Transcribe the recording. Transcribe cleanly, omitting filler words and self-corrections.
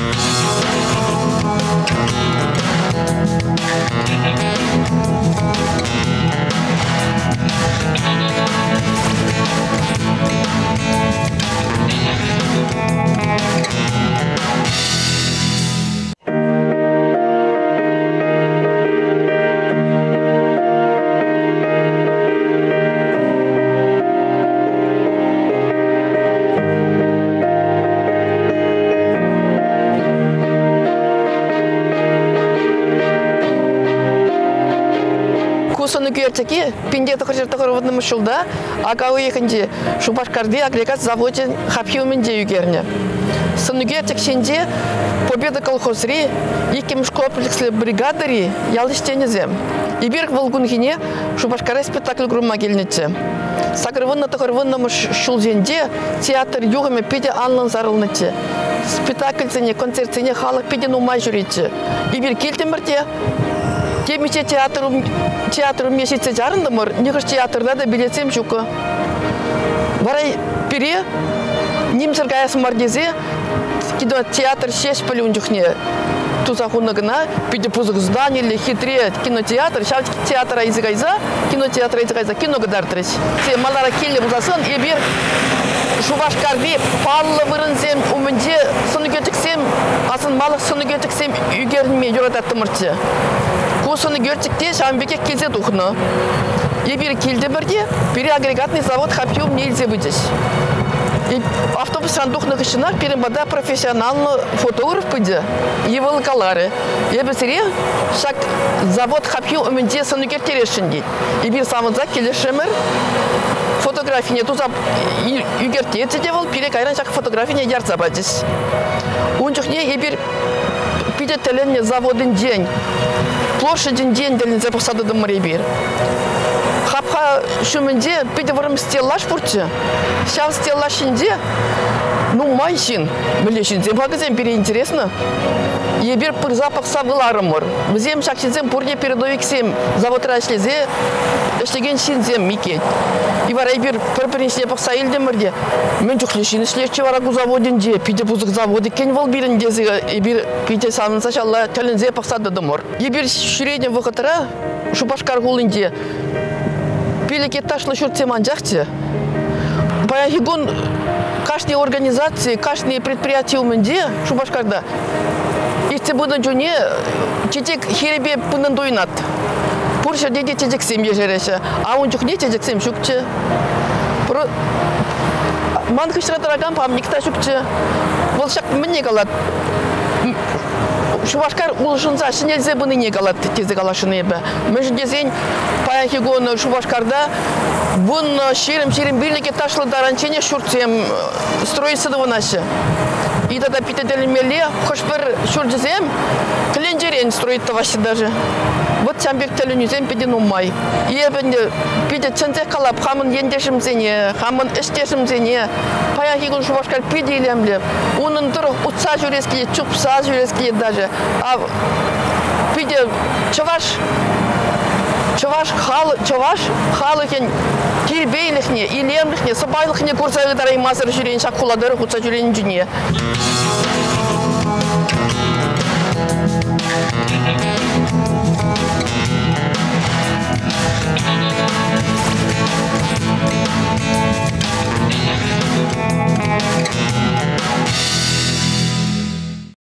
Соны гертеки пинде тохыртохыр водным шулда, ага уеханде Шубашкарде агрегат заводе хапьюменде югерне. Соны гертек сенде победа колхозри, якимш комплексле бригадари ялыштенезем. И бирк волгунгине Шубашкаре спектакль грума гельнете. Сагрывынна тохырвыннам шулзенде театр югаме пиде анлан зарылнете. Спектакль цене, концерт цене халық пиде нумай журите. И бир кельтемерте Темиче театру месяце жарындымыр, негіш театрда да билетсем жүкі. Барай пере, немсіргая смардезе, кино театр шеш пөлін жүхне. Тузахунагына, пиде пузық здание или хитре кинотеатр, шал театра изгайза, кинотеатра изгайза, кинога дартрыш. Те малара келі бұзасын, ебір Шубашкарде паллы вырынзем, умінде соны көтіксем, асын малық соны көтіксем, үйгерінме юрататтымырчы. Кусаны гертикте шамбеке келзе тухны. Ебір келді бірде, бірі агрегатный завод хапьюм нельзе выдеш. Автобус сандухны кышына перембада профессиональный фотограф пыды. Евыл калары. Ебісіре шак завод хапьюм умінде соны гертерешін дейді. Ебір самыза келешемір. Фотография тузап югертеце девол, пире кайран шак фотография ярца бадис. Унчухне ебир пиде теленне заводын день. Площадь день делен за посаду до моребир. Хапха шуменде пиде ворым стеллаж пурче. Шав стеллаж инде. Ну майшин, блешин, магазин переинтересно. Ебир пыр запах савыларымыр. Взем шакшинзем пурне передовиксем завод рашлезе, эштеген шинзем микет. И варай бир пыр-пыриншіне пақса елдемірде. Мен жүхлешін ішлерчі варагу заводинде, пиде бұзық заводы кен вол біріндезі, ебір пиде самынса шалла тәлінзе пақса дадымыр. Ебір шүрейден вұқытыра Шубашкар ғулынде пелекет ташлы шүртсеман жақчы. Баяхигон каждой организации, каждой предприятие умінде Шубашкарда если будут жуне чечек херебе пунан дуйнат. Пурша деде чечек семье жереше, а он чухне чечек сем шукче. Манкышра тараган памникта шукче. Волшак мне галат. Шубашкар улышынса шинельзе бұны не галат тезе галашыны ебі. Межі дезен паяхигон Шубашкарда бұн шерім бірліке ташлы даранчене шуртсем строится да вынасы. И тогда питателемеле хош бір шуртсем кленджерен строит таваши даже. Вот чамбек теленюзем педен умай. Ебенде пиде чензек калап хамын ендешімзене, хамын іштешімзене. Паяхигон Шубашкар пиделемле. Унын тұр утса жүреские, чупса жүреские даже. А пиде Чуваш халыхен кирбейлихне, илемлихне, собайлихне курсағы дарай мазыр жүрен шақ құладыры құтса жүрен жүне.